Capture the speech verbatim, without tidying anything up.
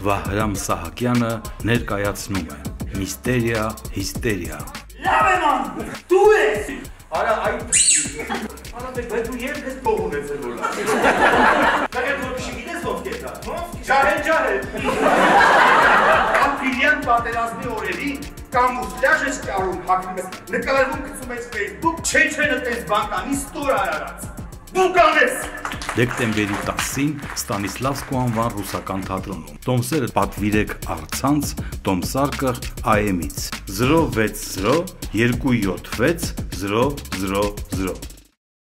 Վահրամ Սահակյանը ներկայացնում է Միստերիա հիստերիա։ Լավ եմ անում, դու ես։ Արա այդ Արա դե դու երբ ես փող ունեցել որ լավ։ Դեռ դու չգիտես ոնց է դա, ո՞նց։ Ջահել ջահել։ Ապրիլյան պատերազմի օրերին կամուֆլյաժ ես ճարում, հագնում ես, նկարվում գցում ես Facebook, չեչենը տես բանկանի ստոր արարած։ Դու կանես։ Դեկտեմբերի տասին Ստանիսլավսկու անվան ռուսական թատրոնում։ Տոմսերը պատվիրեք առցանց Տոմսարկղ Ա Էմից զրո վեց զրո երկու յոթ վեց զրո զրո զրո